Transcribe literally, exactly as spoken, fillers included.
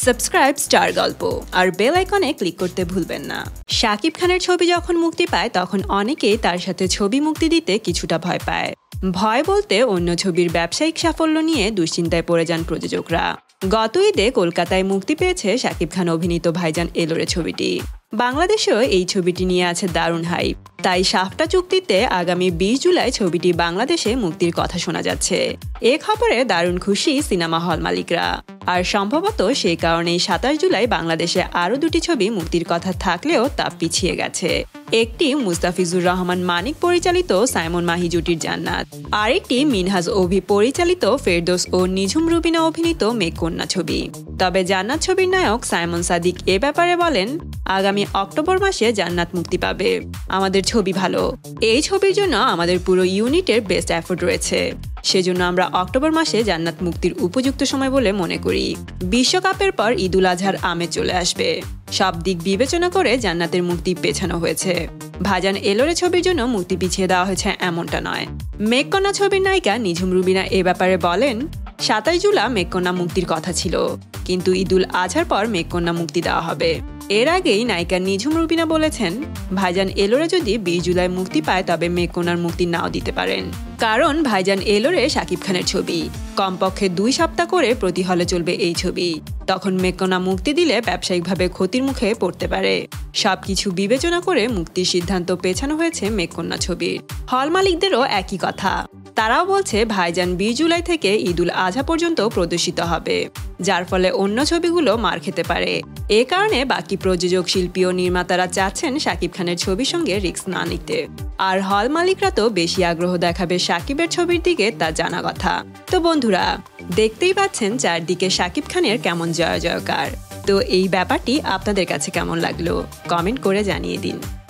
Subscribe star গল্প আর bell আইকনে click করতে ভুলবেন না। শাকিব খানের ছবি যখন মুক্তি পায় তখন অনেকেই তার সাথে ছবি মুক্তি দিতে কিছুটা ভয় পায়। ভয় বলতে অন্য ছবির ব্যবসায়িক সাফল্য নিয়ে দুশ্চিন্তায় পড়ে যান প্রযোজকরা। গত ঈদে কলকাতায় মুক্তি পেয়েছে শাকিব খান অভিনীত ভাইজান এলোরে ছবিটি। বাংলাদেশেও এই ছবিটি নিয়ে আছে দারুণ হাইপ। তাই সাফটা চুক্তিতে আগামী বিশ জুলাই ছবিটি বাংলাদেশে মুক্তির কথা শোনা যাচ্ছে। এ খবরে দারুণ খুশি সিনেমা হল মালিকরা। আর সম্ভবত সেই কারণেই সাতাশ জুলাই বাংলাদেশে আরও দুটি ছবি মুক্তির কথা থাকলেও তা পিছিয়ে গেছে। একটি মুস্তাফিজুর রহমান মানিক পরিচালিত সাইমন মাহি জুটির জান্নাত, আরেকটি মিনহাজ অভি পরিচালিত ফেরদৌস ও নিঝুম রুবিনা অভিনীত মেঘকন্যা ছবি। তবে জান্নাত ছবির নায়ক সাইমন সাদিক এ ব্যাপারে বলেন, আগামী অক্টোবর মাসে জান্নাত মুক্তি পাবে। আমাদের ছবি ভালো, এই ছবির জন্য আমাদের পুরো ইউনিটের বেস্ট এফোর্ট রয়েছে। সেজন্য আমরা অক্টোবর মাসে জান্নাত মুক্তির উপযুক্ত সময় বলে মনে করি। বিশ্বকাপের পর ঈদুল আজহার আমেজ চলে আসবে। সব দিক বিবেচনা করে জান্নাতের মুক্তি পেছানো হয়েছে। ভাইজান এলোরে ছবির জন্য মুক্তি পিছিয়ে দেওয়া হয়েছে এমনটা নয়। মেঘকন্যা ছবির নায়িকা নিঝুম রুবিনা এ ব্যাপারে বলেন, সাতাশ জুলাই মেঘকন্যা মুক্তির কথা ছিল, কিন্তু ঈদুল আজহার পর মেঘকন্যা মুক্তি দেওয়া হবে। এর আগেই নায়িকা নিঝুম রুবিনা বলেছেন, ভাইজান এলোরে যদি বিশ জুলাই মুক্তি পায় তবে মেঘকন্যার মুক্তি নাও দিতে পারেন। কারণ ভাইজান এলোরে শাকিব খানের ছবি, কমপক্ষে দুই সপ্তাহ করে প্রতি হলে চলবে এই ছবি। তখন মেঘকন্যা মুক্তি দিলে ব্যবসায়িকভাবে ক্ষতির মুখে পড়তে পারে। সবকিছু বিবেচনা করে মুক্তির সিদ্ধান্ত পেছানো হয়েছে মেঘকন্যা ছবির। হল মালিকদেরও একই কথা। তারাও বলছে ভাইজান বিশ জুলাই থেকে ঈদুল আজহা পর্যন্ত প্রদর্শিত হবে, যার ফলে অন্য ছবিগুলো মার খেতে পারে। এ কারণে বাকি প্রযোজক, শিল্পী ও নির্মাতারা চাচ্ছেন শাকিব খানের ছবির সঙ্গে রিস্ক না নিতে। আর হল মালিকরা তো বেশি আগ্রহ দেখাবে শাকিবের ছবির দিকে, তা জানা কথা। তো বন্ধুরা, দেখতেই পাচ্ছেন চারদিকে শাকিব খানের কেমন জয় জয়কার। তো এই ব্যাপারটি আপনাদের কাছে কেমন লাগলো কমেন্ট করে জানিয়ে দিন।